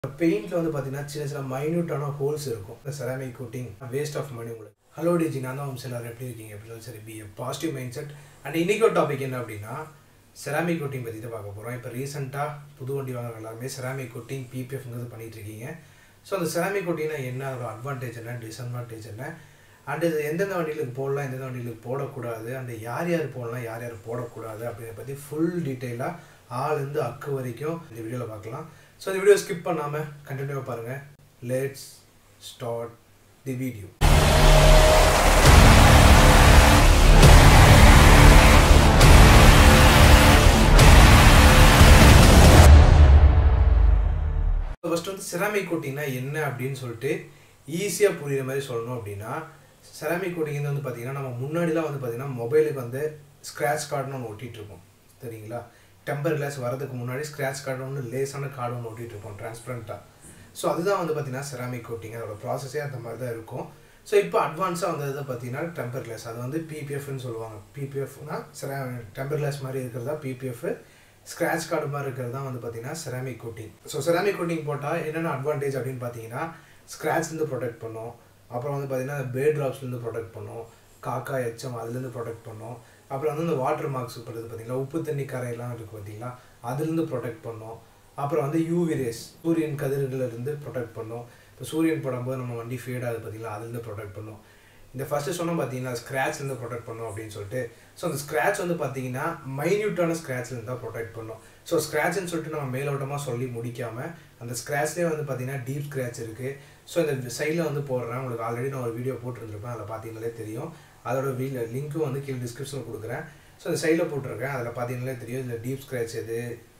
பெயிண்ட்ல வந்து பாத்தீங்கன்னா சின்ன சின்ன மைன்யூட்டான ஹோல்ஸ் இருக்கும். இந்த ceramic coating waste of money உங்களுக்கு. ஹலோ டிஜி, நான் தான் வம்சம். எல்லாரும் எப்படி இருக்கீங்க? எப்படி சரி, be positive mind set. And இன்னைக்கு ஒரு டாபிக் என்ன அப்படின்னா செராமிக் கோட்டிங் பற்றி தான் பார்க்க போகிறோம். இப்போ ரீசெண்டாக புது வண்டி வாங்குற எல்லாருமே செராமிக் கோட்டிங் பிபிஎஃப்ங்கிறது பண்ணிட்டு இருக்கீங்க. ஸோ அந்த செராமிக் கோட்டிங்னா என்ன, ஒரு அட்வான்டேஜ் என்ன, டிஸ்அட்வான்டேஜ் என்ன, அண்ட் இது எந்தெந்த வண்டிகளுக்கு போடலாம், எந்தெந்த வண்டிகளுக்கு போடக்கூடாது, அண்ட் யார் யார் போடலாம், யார் யார் போடக்கூடாது அப்படின்றத பற்றி ஃபுல் டீட்டெயிலாக ஆளுந்து அக்கு வரைக்கும் இந்த வீடியோவில் பார்க்கலாம். ஸோ இந்த வீடியோ ஸ்கிப் பண்ணாமல் கண்டினியூவாக பாருங்கள். Let's start the video. First வந்து செராமிக் கோட்டிங்னா என்ன அப்படின்னு சொல்லிட்டு ஈஸியாக புரியுற மாதிரி சொல்லணும் அப்படின்னா, செராமிக் கோட்டிங் வந்து பார்த்தீங்கன்னா நம்ம முன்னாடிலாம் வந்து பார்த்தீங்கன்னா மொபைலுக்கு வந்து ஸ்க்ராட்ச் கார்டுன்னு ஒன்று ஒட்டிகிட்டு இருக்கோம், சரிங்களா? டெம்பர் கிளாஸ் வரதுக்கு முன்னாடி ஸ்க்ராட்ச் கார்டு ஒன்று, லேஸான கார்டு ஒன்று ஒட்டிகிட்டு இருப்போம் ட்ரான்ஸ்பரண்ட்டாக. ஸோ அதுதான் வந்து பார்த்தீங்கன்னா செராமிக் கோட்டிங். அதோட ப்ராசஸே அந்த மாதிரி தான் இருக்கும். ஸோ இப்போ அட்வான்ஸாக வந்தது பார்த்தீங்கன்னா டெம்பர் கிளாஸ், அது வந்து பிபிஎஃப்னு சொல்லுவாங்க. பிபிஎஃப்னா டெம்பர் கிளாஸ் மாதிரி இருக்கிறதா பிபிஎஃப், ஸ்க்ராட்ச் கார்டு மாதிரி இருக்கிறது தான் வந்து பார்த்தீங்கன்னா ceramic coating. So ceramic coating போட்டால் என்னென்ன அட்வான்டேஜ் அப்படின்னு பார்த்தீங்கன்னா, ஸ்க்ராட்ச்லேருந்து ப்ரொடெக்ட் பண்ணும். அப்புறம் வந்து பார்த்தீங்கன்னா பேர்ட் ட்ராப்ஸ்லேருந்து ப்ரொடெக்ட் பண்ணும், காக்கா எச்சம் அதுலேருந்து ப்ரொடெக்ட் பண்ணும். அப்புறம் வந்து இந்த வாட்டர் மார்க்ஸ் பண்ணுறது பார்த்தீங்களா, உப்பு தண்ணி கரையெல்லாம் இருக்குது பார்த்தீங்களா, அதுலேருந்து ப்ரொடெக்ட் பண்ணும். அப்புறம் வந்து யூவி ரேஸ், சூரியன் கதிர்கள்லேருந்து ப்ரொடெக்ட் பண்ணும். இப்போ சூரியன் படும்போது நம்ம வண்டி ஃபேட் ஆகுது பார்த்தீங்களா, அதுலேருந்து ப்ரொடெக்ட் பண்ணும். இந்த ஃபஸ்ட்டு சொன்னால் பார்த்தீங்கன்னா ஸ்க்ராட்ச்லேருந்து ப்ரொடெக்ட் பண்ணும் அப்படின்னு சொல்லிட்டு. ஸோ அந்த ஸ்க்ராட்ச் வந்து பார்த்தீங்கன்னா மைன்யூட்டான ஸ்க்ராட்ச்லேருந்து தான் ப்ரொடெக்ட் பண்ணும். ஸோ ஸ்க்ராட்ச்னு சொல்லிட்டு நம்ம மேலோட்டமாக சொல்லி முடிக்காமல், அந்த ஸ்க்ராட்ச்லேயே வந்து பார்த்தீங்கன்னா டீப் ஸ்க்ராட்ச் இருக்குது. ஸோ இந்த சைடில் வந்து போடுறேன், உங்களுக்கு ஆல்ரெடி நான் ஒரு வீடியோ போட்டுருந்துருப்பேன், அதில் பார்த்தீங்கன்னாலே தெரியும். அதோட லிங்க்கும் வந்து கீழே டிஸ்கிரிப்ஷனில் கொடுக்குறேன். ஸோ இந்த சைடில் போட்டிருக்கேன், அதில் பார்த்தீங்கன்னாலே தெரியும் இதில் டீப் ஸ்க்ராட்ச் எது,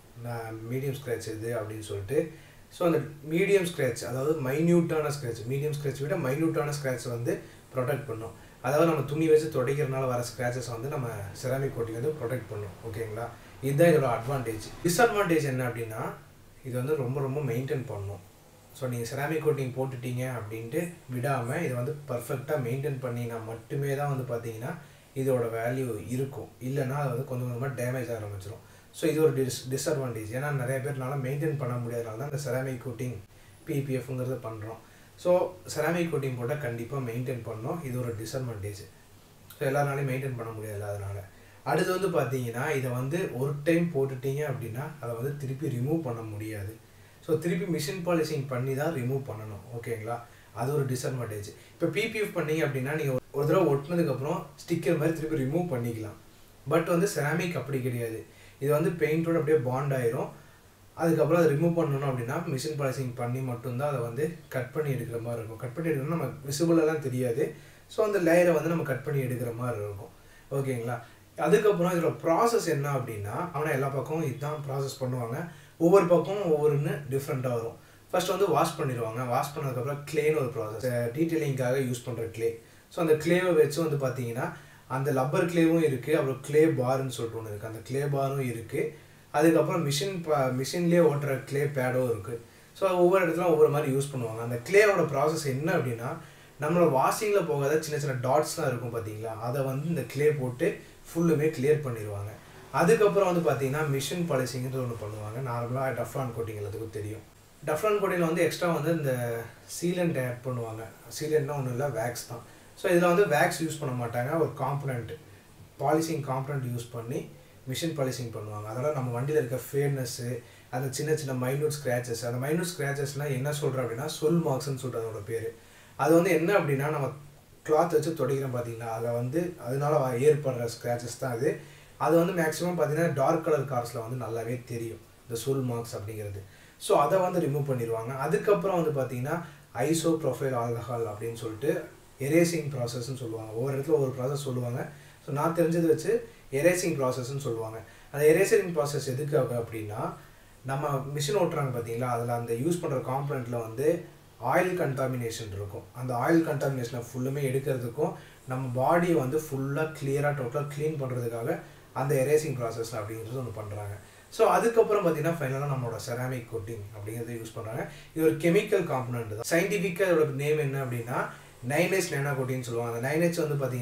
மீடியம் ஸ்க்ராட்ச் எது அப்படின்னு சொல்லிட்டு. ஸோ அந்த மீடியம் ஸ்க்ராட்ச், அதாவது மைன்யூட்டான ஸ்க்ராட்ச், மீடியம் ஸ்க்ராட்ச் விட மைன்யூட்டான ஸ்க்ராட்ச் வந்து ப்ரொடெக்ட் பண்ணும். அதாவது நம்ம துணி வச்சு துடைக்கிறதுனால வர ஸ்க்ராச்சஸ் வந்து நம்ம செராமிக் கோட்டிங் வந்து ப்ரொடெக்ட் பண்ணும், ஓகேங்களா? இதுதான் இதோட அட்வான்டேஜ். டிஸ்அட்வான்டேஜ் என்ன அப்படின்னா, இது வந்து ரொம்ப ரொம்ப மெயின்டைன் பண்ணணும். ஸோ நீங்கள் செராமிக் கோட்டிங் போட்டுட்டீங்க அப்படின்ட்டு விடாமல் இதை வந்து பர்ஃபெக்டாக மெயின்டைன் பண்ணினா மட்டுமே தான் வந்து பார்த்தீங்கன்னா இதோட வேல்யூ இருக்கும். இல்லைன்னா அது வந்து கொஞ்சம் கொஞ்சமாக டேமேஜ் ஆரம்பிச்சிடும். ஸோ இது ஒரு டிஸ்அட்வான்டேஜ். ஏன்னா நிறைய பேர்னால மெயின்டைன் பண்ண முடியாதனால தான் இந்த செராமிக் கோட்டிங் பிபிஎஃப்ங்கிறது பண்ணுறோம். ஸோ செராமிக் கோட்டிங் போட்டால் கண்டிப்பாக மெயின்டைன் பண்ணணும். இது ஒரு டிஸ்அட்வான்டேஜ். ஸோ எல்லாருனாலையும் மெயின்டைன் பண்ண முடியாது. அதனால் அடுத்து வந்து பார்த்தீங்கன்னா இதை வந்து ஒரு டைம் போட்டுட்டீங்க அப்படின்னா அதை வந்து திருப்பி ரிமூவ் பண்ண முடியாது. ஸோ திருப்பி மிஷின் பாலிஷிங் பண்ணி தான் ரிமூவ் பண்ணணும், ஓகேங்களா? அது ஒரு டிஸ்அட்வான்டேஜ். இப்போ பிபிஎஃப் பண்ணீங்க அப்படின்னா நீங்கள் ஒரு தடவை ஒட்டினதுக்கப்புறம் ஸ்டிக்கர் மாதிரி திருப்பி ரிமூவ் பண்ணிக்கலாம். பட் வந்து செராமிக் அப்படி கிடையாது. இது வந்து பெயிண்டோட அப்படியே பாண்ட் ஆயிரும். அதுக்கப்புறம் அதை ரிமூவ் பண்ணணும் அப்படின்னா மிஷின் பாலிஷிங் பண்ணி மட்டும்தான் அதை வந்து கட் பண்ணி எடுக்கிற மாதிரி இருக்கும். கட் பண்ணி எடுக்கணும்னா நம்ம விசிபிளெல்லாம் தெரியாது. ஸோ அந்த லேயரை வந்து நம்ம கட் பண்ணி எடுக்கிற மாதிரி இருக்கும், ஓகேங்களா? அதுக்கப்புறம் இதோட ப்ராசஸ் என்ன அப்படின்னா, ஆனால் எல்லா பக்கமும் இதுதான் ப்ராசஸ் பண்ணுவாங்க. ஒவ்வொரு பக்கமும் ஒவ்வொருன்னு டிஃப்ரெண்ட்டாக வரும். ஃபர்ஸ்ட் வந்து வாஷ் பண்ணிடுவாங்க. வாஷ் பண்ணதுக்கப்புறம் க்ளேன்னு ஒரு ப்ராசஸ், டீட்டெயிலிங்காக யூஸ் பண்ணுற க்ளே. ஸோ அந்த க்ளேவை வச்சு வந்து பார்த்தீங்கன்னா அந்த லப்பர் க்ளேவும் இருக்குது, அப்புறம் க்ளே பார்ன்னு சொல்லிட்டு ஒன்று இருக்குது, அந்த க்ளே பாரும் இருக்குது. அதுக்கப்புறம் மிஷின்லேயே ஓட்டுற க்ளே பேடும் இருக்குது. ஸோ ஒவ்வொரு இடத்துல ஒவ்வொரு மாதிரி யூஸ் பண்ணுவாங்க. அந்த க்ளேவோட ப்ராசஸ் என்ன அப்படின்னா, நம்மளோட வாஷிங்கில் போகாத சின்ன சின்ன டாட்ஸ்லாம் இருக்கும் பார்த்தீங்களா, அதை வந்து இந்த க்ளே போட்டு ஃபுல்லுமே கிளியர் பண்ணிடுவாங்க. அதுக்கப்புறம் வந்து பார்த்தீங்கன்னா மிஷின் பாலிஷிங்கிறது ஒன்று பண்ணுவாங்க. நார்மலாக டஃப்லான் கோட்டிங் எல்லாத்துக்கும் தெரியும். டஃப்லான் கோட்டிங்கில் வந்து எக்ஸ்ட்ரா வந்து இந்த சீலண்ட் ஆட் பண்ணுவாங்க. சீலண்ட்னா ஒன்றும் இல்லை, வேக்ஸ் தான். ஸோ இதில் வந்து வேக்ஸ் யூஸ் பண்ண மாட்டாங்க, ஒரு காம்பனண்ட், பாலிஷிங் காம்பனண்ட் யூஸ் பண்ணி மிஷின் பாலிஷிங் பண்ணுவாங்க. அதெல்லாம் நம்ம வண்டியில் இருக்க ஃபேர்னஸ்ஸு, அந்த சின்ன சின்ன மைன்யூட் ஸ்க்ராச்சஸ், அந்த மைன்யூட் ஸ்க்ராச்சஸ்னால் என்ன சொல்கிறோம் அப்படின்னா சொல் மார்க்ஸ்ன்னு சொல்லிட்டு அதோட பேர். அது வந்து என்ன அப்படின்னா, நம்ம கிளாத் வச்சு துடைக்கிறோம் பார்த்தீங்களா, அதில் வந்து அதனால ஏற்படுற ஸ்க்ராச்சஸ் தான் அது. அது வந்து மேக்ஸிமம் பார்த்தீங்கன்னா டார்க் கலர் கார்ஸில் வந்து நல்லாவே தெரியும் இந்த சொல் மார்க்ஸ் அப்படிங்கிறது. ஸோ அதை வந்து ரிமூவ் பண்ணிடுவாங்க. அதுக்கப்புறம் வந்து பார்த்தீங்கன்னா ஐசோ ப்ரொஃபைல் ஆல்கஹால் அப்படின்னு சொல்லிட்டு எரேசிங் ப்ராசஸ்ன்னு சொல்லுவாங்க. ஒவ்வொரு இடத்துல ஒவ்வொரு ப்ராசஸ் சொல்லுவாங்க. ஸோ நான் தெரிஞ்சது வச்சு எரேசிங் ப்ராசஸ்ன்னு சொல்லுவாங்க. அந்த எரேசிங் ப்ராசஸ் எதுக்காக அப்படின்னா, நம்ம மிஷின் ஓட்டுறாங்க பார்த்தீங்களா, அதில் அந்த யூஸ் பண்ணுற காம்பனண்ட்டில் வந்து ஆயில் கண்டாமினேஷன் இருக்கும். அந்த ஆயில் கண்டாமினேஷனை ஃபுல்லுமே எடுக்கிறதுக்கும் நம்ம பாடியை வந்து ஃபுல்லாக கிளியராக டோட்டலாக க்ளீன் பண்ணுறதுக்காக அந்த எரேசிங் ப்ராசஸ் அப்படிங்கிறது ஒன்று பண்ணுறாங்க. ஸோ அதுக்கப்புறம் பார்த்தீங்கன்னா ஃபைனலாக நம்மளோட செராமிக் கோட்டிங் அப்படிங்கிறத யூஸ் பண்ணுறாங்க. இது ஒரு கெமிக்கல் காம்பனண்ட் தான். சயின்டிஃபிக்காக இதோட நேம் என்ன அப்படின்னா 9H நேனோ கோட்டின்னு சொல்லுவாங்க. அந்த 9H வந்து பார்த்தீங்கன்னா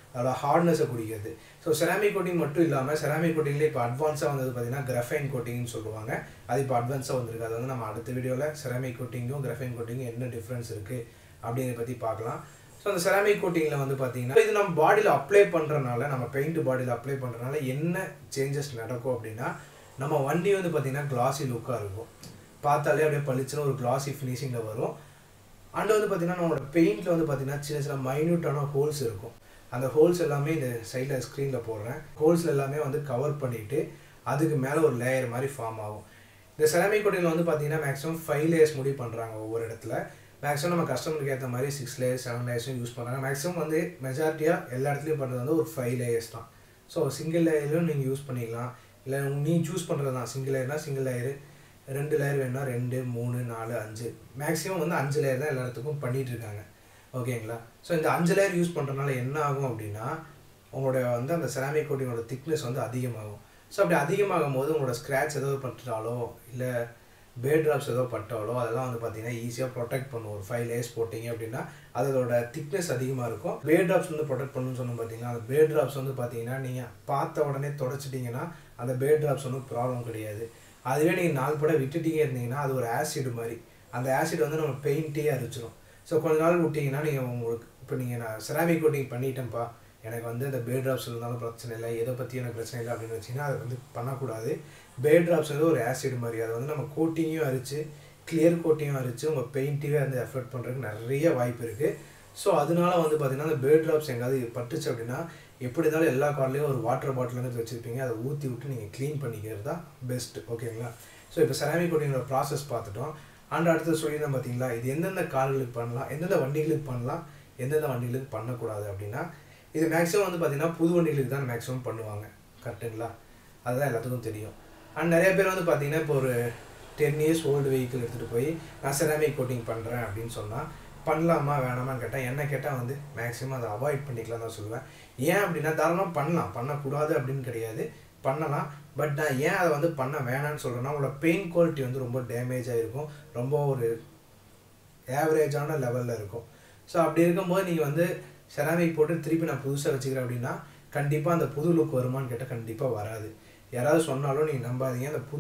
அதோட ஹார்ட்னஸை குடிக்கிறது. ஸோ செராமிக் கோட்டிங் மட்டும் இல்லாமல் செராமிக் கோட்டிங்லேயே இப்போ அட்வான்ஸாக வந்தது பார்த்தீங்கன்னா கிராஃபைன் கோட்டிங்னு சொல்லுவாங்க. அது இப்போ அட்வான்ஸாக வந்திருக்கு. அது வந்து நம்ம அடுத்த வீடியோவில் செராமிக் கோட்டிங்கும் கிராஃபைன் கோட்டிங்கும் என்ன டிஃப்ரென்ஸ் இருக்குது அப்படிங்கிறத பற்றி பார்க்கலாம். ஸோ அந்த செராமிக் கோட்டிங்கில் வந்து பார்த்தீங்கன்னா இது நம்ம பாடியில் அப்ளை பண்ணுறதுனால, நம்ம பெயிண்ட் பாடியில் அப்ளை பண்ணுறதுனால என்ன சேஞ்சஸ் நடக்கும் அப்படின்னா, நம்ம வண்டி வந்து பார்த்தீங்கன்னா கிளாஸி லுக்காக இருக்கும். பார்த்தாலே அப்படியே பளிச்சுன்னு ஒரு கிளாஸி ஃபினிஷிங்கில் வரும். அண்ட் வந்து பார்த்தீங்கன்னா நம்மளோட பெயிண்டில் வந்து பார்த்தீங்கன்னா சின்ன சின்ன மைன்யூட்டான ஹோல்ஸ் இருக்கும். அந்த ஹோல்ஸ் எல்லாமே இந்த சைடில் ஸ்க்ரீனில் போடுறேன். ஹோல்ஸில் எல்லாமே வந்து கவர் பண்ணிவிட்டு அதுக்கு மேலே ஒரு லேயர் மாதிரி ஃபார்ம் ஆகும். இந்த செராமிக் கோட்டிங்கில் வந்து பார்த்தீங்கன்னா மேக்ஸிமம் 5 லேயர்ஸ் முடிவு பண்ணுறாங்க ஒவ்வொரு இடத்துல. மேக்ஸிமம் நம்ம கஸ்டமருக்கு ஏற்ற மாதிரி 6 லேயர்ஸ் 7 லேயர்ஸும் யூஸ் பண்ணுறாங்க. மேக்ஸிமம் வந்து மெஜாரிட்டியாக எல்லா இடத்துலையும் பண்ணுறது வந்து ஒரு 5 லேயர்ஸ் தான். ஸோ சிங்கிள் லேயரும் நீங்கள் யூஸ் பண்ணிக்கலாம். இல்லை நீங்கள் சூஸ் பண்ணுறது தான். சிங்கிள் லேயர்னால் சிங்கிள் லேயரு, 2 லேயர் வேணும்னா 2, 3, 4, 5. மேக்ஸிமம் வந்து 5 லேயர் தான் எல்லா இடத்துக்கும் பண்ணிகிட்டு இருக்காங்க. ஓகேங்களா? ஸோ இந்த 5 லேயர் யூஸ் பண்ணுறதுனால என்ன ஆகும் அப்படின்னா, உங்களோட வந்து அந்த செராமிக் கோட்டிங்கோட திக்னஸ் வந்து அதிகமாகும். ஸோ அப்படி அதிகமாகும் போது உங்களோட ஸ்க்ராட்ச் ஏதோ பட்டாலோ இல்லை பேட் ட்ராப்ஸ் ஏதோ பட்டாலோ அதெல்லாம் வந்து பார்த்தீங்கன்னா ஈஸியாக ப்ரொடெக்ட் பண்ணும். ஒரு 5 லேயர்ஸ் போட்டிங்க அப்படின்னா அதோட திக்னஸ் அதிகமாக இருக்கும். பேட் ட்ராப்ஸ் வந்து ப்ரொடெக்ட் பண்ணணும்னு சொன்னோம் பார்த்தீங்கன்னா, அந்த பேட் ட்ராப்ஸ் வந்து பார்த்தீங்கன்னா நீங்கள் பார்த்த உடனே தொடச்சிட்டிங்கன்னா அந்த பேட் ட்ராப்ஸ் ஒன்றும் ப்ராப்ளம் கிடையாது. அதுவே நீங்கள் 4 படம் விட்டுட்டீங்க இருந்தீங்கன்னா அது ஒரு ஆசிட் மாதிரி. அந்த ஆசிட் வந்து நம்ம பெயிண்ட்டே அரிச்சிடும். ஸோ கொஞ்ச நாள் விட்டிங்கன்னா நீங்கள் உங்களுக்கு இப்போ நீங்கள் நான் செராமிக் கோட்டிங் பண்ணிட்டேன்ப்பா, எனக்கு வந்து அந்த பேட் ட்ராப்ஸ் இருந்தாலும் பிரச்சனை இல்லை, எதை பற்றி எனக்கு பிரச்சனை இல்லை அப்படின்னு வச்சிங்கன்னா அதை வந்து பண்ணக்கூடாது. பேட் ட்ராப்ஸ் வந்து ஒரு ஆசிட் மாதிரி. அதை வந்து நம்ம கோட்டிங்கும் அரிச்சு கிளியர் கோட்டிங்கும் அரிச்சு உங்கள் பெயிண்ட்டே வந்து எஃபெக்ட் பண்ணுறதுக்கு நிறைய வாய்ப்பு இருக்குது. ஸோ அதனால வந்து பார்த்திங்கன்னா அந்த பேட் ட்ராப்ஸ் எங்காவது பட்டுச்சு அப்படின்னா எப்படி இருந்தாலும் எல்லா கார்லேயும் ஒரு வாட்டர் பாட்டில் வந்து வச்சுருப்பீங்க. அதை ஊற்றி விட்டு நீங்கள் க்ளீன் பண்ணிக்கிறது தான் பெஸ்ட்டு. ஓகேங்களா? ஸோ இப்போ செராமிக் கோட்டிங்கோட ப்ராசஸ் பார்த்துட்டோம். அண்ட் அடுத்து சொல்லியிருந்தேன் பார்த்தீங்களா, இது எந்தெந்த கார்களுக்கு பண்ணலாம், எந்தெந்த வண்டிகளுக்கு பண்ணலாம், எந்தெந்த வண்டிகளுக்கு பண்ணக்கூடாது அப்படின்னா, இது மேக்ஸிமம் வந்து பார்த்தீங்கன்னா புது வண்டிகளுக்கு தான் மேக்ஸிமம் பண்ணுவாங்க. கரெக்டுங்களா? அதுதான் எல்லாத்துக்கும் தெரியும். அண்ட் நிறைய பேர் வந்து பார்த்தீங்கன்னா இப்போ ஒரு 10 இயர்ஸ் ஓல்டு வெஹிக்கிள் எடுத்துகிட்டு போய் நான் செராமிக் கோட்டிங் பண்ணுறேன் அப்படின்னு சொன்னால் பண்ணலாமா வேணாமான்னு கேட்டால், என்ன கேட்டால் வந்து மேக்ஸிமம் அதை அவாய்ட் பண்ணிக்கலாம் தான் சொல்லுவேன். ஏன் அப்படின்னா தாராளமாக பண்ணலாம், பண்ணக்கூடாது அப்படின்னு கிடையாது, பண்ணலாம். பட் நான் ஏன் அதை வந்து பண்ண வேணான்னு சொல்கிறேன்னா, உங்களோட பெயிண்ட் குவாலிட்டி வந்து ரொம்ப டேமேஜ் ஆகிருக்கும், ரொம்ப ஒரு ஆவரேஜான லெவலில் இருக்கும். ஸோ அப்படி இருக்கும்போது நீங்கள் வந்து செராமிக் போட்டு திருப்பி நான் புதுசாக வச்சுக்கிறேன் அப்படின்னா கண்டிப்பாக அந்த புது லுக் வருமானு கேட்டால் கண்டிப்பாக வராது. யாராவது சொன்னாலும் நீங்கள் நம்பாதீங்க. அந்த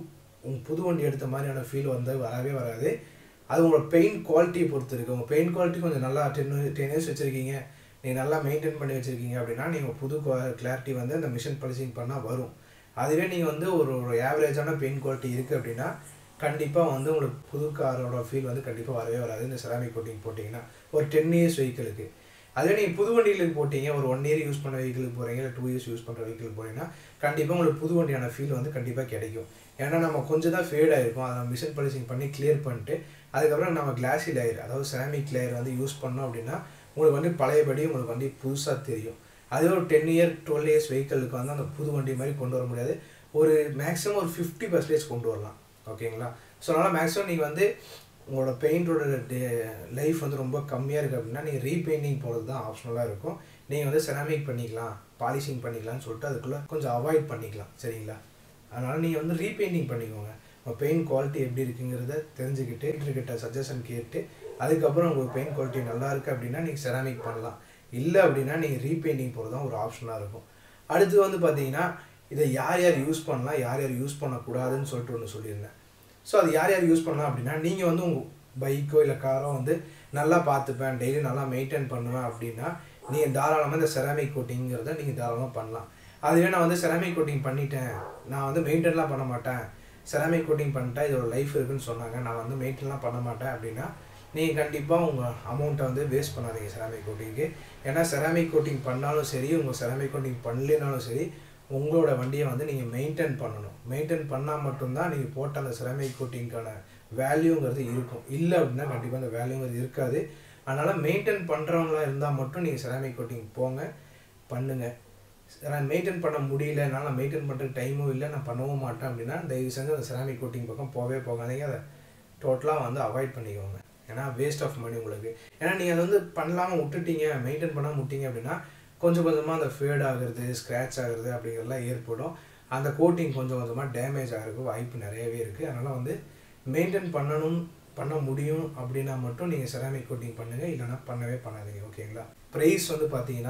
புது வண்டி எடுத்த மாதிரியான ஃபீல் வந்து வரவே வராது. அது உங்களோட பெயிண்ட் குவாலிட்டியை பொறுத்து இருக்குது. உங்கள் பெயிண்ட் குவாலிட்டி கொஞ்சம் நல்லா 10 இயர்ஸ் வச்சுருக்கீங்க, நீங்கள் நல்லா மெயின்டைன் பண்ணி வச்சுருக்கீங்க அப்படின்னா நீங்கள் புது கிளாரிட்டி வந்து அந்த மிஷின் பாலிஷிங் பண்ணால் வரும். அதுவே நீங்கள் வந்து ஒரு ஆவரேஜான பெயிண்ட் குவாலிட்டி இருக்குது அப்படின்னா கண்டிப்பாக வந்து உங்களுக்கு புது காரோட ஃபீல் வந்து கண்டிப்பாக வரவே வராது. இந்த செராமிக் கோட்டிங் போட்டிங்கன்னா ஒரு 10 இயர்ஸ் வெஹிக்கிளுக்கு. அதுவே நீங்கள் புது வண்டிகளுக்கு போட்டிங்க, ஒரு 1 இயர் யூஸ் பண்ண வெஹிக்கிளுக்கு போகிறீங்க, இல்லை 2 இயர்ஸ் யூஸ் பண்ணுற வெஹிக்கிளுக்கு போகிறீங்கன்னா கண்டிப்பாக உங்களுக்கு புது வண்டியான ஃபீல் வந்து கண்டிப்பாக கிடைக்கும். ஏன்னா நம்ம கொஞ்சம் தான் ஃபேட் ஆகிருக்கும். அதை நம்ம மிஷின் பாலிஷிங் பண்ணி கிளியர் பண்ணிட்டு அதுக்கப்புறம் நம்ம கிளாஸி லேயர், அதாவது செராமிக் லேயர் வந்து யூஸ் பண்ணோம் அப்படின்னா உங்களுக்கு வந்து பழையபடி உங்களுக்கு வண்டி புதுசாக தெரியும். அதே ஒரு 10 இயர் 12 இயர்ஸ் வெஹிக்கிளுக்கு வந்து அந்த புது வண்டி மாதிரி கொண்டு வர முடியாது. ஒரு மேக்ஸிமம் ஒரு 50% கொண்டு வரலாம். ஓகேங்களா? ஸோ அதனால் மேக்ஸிமம் நீங்கள் வந்து உங்களோட பெயிண்டோட லைஃப் வந்து ரொம்ப கம்மியாக இருக்குது அப்படின்னா நீங்கள் ரீபெயிண்டிங் போகிறது தான் ஆப்ஷனலாக இருக்கும். நீங்கள் வந்து செராமிக் பண்ணிக்கலாம், பாலிஷிங் பண்ணிக்கலாம்னு சொல்லிட்டு அதுக்குள்ளே கொஞ்சம் அவாய்ட் பண்ணிக்கலாம். சரிங்களா? அதனால் நீங்கள் வந்து ரீபெயிண்டிங் பண்ணிக்கோங்க. உங்கள் பெயிண்ட் குவாலிட்டி எப்படி இருக்குங்கிறத தெரிஞ்சுக்கிட்டு கிட்ட சஜஷன் கேட்டு அதுக்கப்புறம் உங்களுக்கு பெயிண்ட் குவாலிட்டி நல்லா இருக்குது அப்படின்னா நீங்கள் செராமிக் பண்ணலாம். இல்லை அப்படின்னா நீங்கள் ரீபெயிண்டிங் போகிறது தான் ஒரு ஆப்ஷனாக இருக்கும். அடுத்து வந்து பார்த்தீங்கன்னா இதை யார் யார் யூஸ் பண்ணலாம், யார் யார் யூஸ் பண்ணக்கூடாதுன்னு சொல்லிட்டு ஒன்று சொல்லியிருந்தேன். ஸோ அது யார் யார் யூஸ் பண்ணலாம் அப்படின்னா, நீங்கள் வந்து உங்கள் பைக்கோ இல்லை காரோ வந்து நல்லா பார்த்துப்பேன், டெய்லி நல்லா மெயின்டைன் பண்ணுவேன் அப்படின்னா நீங்கள் தாராளமாக இந்த செராமிக் கோட்டிங்கிறத நீங்கள் தாராளமாக பண்ணலாம். அதுவே நான் வந்து செராமிக் கோட்டிங் பண்ணிட்டேன், நான் வந்து மெயின்டைன்லாம் பண்ண மாட்டேன், செராமிக் கோட்டிங் பண்ணிட்டேன் இதோட லைஃப் இருக்குன்னு சொன்னாங்க, நான் வந்து மெயின்டைன்லாம் பண்ண மாட்டேன் அப்படின்னா நீங்கள் கண்டிப்பாக உங்கள் அமௌண்ட்டை வந்து வேஸ்ட் பண்ணாதீங்க செராமிக் கோட்டிங்க்கு. ஏன்னா செராமிக் கோட்டிங் பண்ணாலும் சரி, உங்கள் செராமிக் கோட்டிங் பண்ணலனாலும் சரி, உங்களோட வண்டியை வந்து நீங்கள் மெயின்டைன் பண்ணணும். மெயின்டைன் பண்ணால் மட்டும்தான் நீங்கள் போட்ட அந்த செராமிக் கோட்டிங்க்கான வேல்யூங்கிறது இருக்கும். இல்லை அப்படின்னா கண்டிப்பாக அந்த வேல்யூங்கிறது இருக்காது. அதனால் மெயின்டைன் பண்ணுறவங்களா இருந்தால் மட்டும் நீங்கள் செராமிக் கோட்டிங் போங்க, பண்ணுங்கள். மெயின்டைன் பண்ண முடியல, என்னால் நான் மெயின்டைன் பண்ணுறதுக்கு டைமும் இல்லை, நான் பண்ணவும் மாட்டேன் அப்படின்னா தயவு செஞ்சு அந்த செராமிக் கோட்டிங் பக்கம் போகாதீங்க. அதை டோட்டலாக வந்து அவாய்ட் பண்ணிக்கோங்க. ஏன்னா வேஸ்ட் ஆஃப் மணி உங்களுக்கு. ஏன்னா நீங்கள் அதை வந்து பண்ணலாமல் விட்டுட்டீங்க, மெயின்டைன் பண்ணாமல் விட்டீங்க அப்படின்னா கொஞ்சம் கொஞ்சமாக அந்த ஃபேட் ஆகிறது, ஸ்க்ராட்ச் ஆகிறது அப்படிங்கிறதுலாம் ஏற்படும். அந்த கோட்டிங் கொஞ்சம் கொஞ்சமாக டேமேஜ் ஆகிறதுக்கு வாய்ப்பு நிறையவே இருக்குது. அதனால் வந்து மெயின்டைன் பண்ண முடியும் அப்படின்னா மட்டும் நீங்கள் செராமிக் கோட்டிங் பண்ணுங்கள், இல்லைனா பண்ணவே பண்ணாதீங்க. ஓகேங்களா? ப்ரைஸ் வந்து பார்த்தீங்கன்னா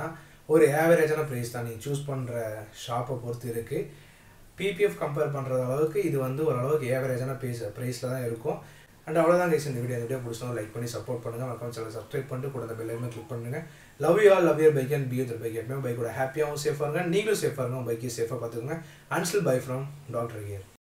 ஒரு ஆவரேஜான ப்ரைஸ் தான். நீங்கள் சூஸ் பண்ணுற ஷாப்பை பொறுத்து இருக்குது. பிபிஎஃப் கம்பேர் பண்ணுற அளவுக்கு இது வந்து ஓரளவுக்கு ஏவரேஜான ப்ரைஸில் தான் இருக்கும். அண்ட் அவ்வளோதான் கைஸ் இந்த வீடியோ பிடிச்சா லைக் பண்ணி சப்போர்ட் பண்ணுங்கள். மறக்காம சேனல் சப்ஸ்கிரைப் பண்ணிட்டு கூட அந்த பெல் ஐக்கனை கிளிக் பண்ணுங்கள். Love you all, love your bike and be your bike. எப்பவுமே பைக்கோட ஹாப்பியாகவும் சேஃபாக இருங்க. நீங்களும் சேஃபாக இருங்க, பைக்கை சேஃபாக பார்த்துக்கோங்க. Until bye from doctor here.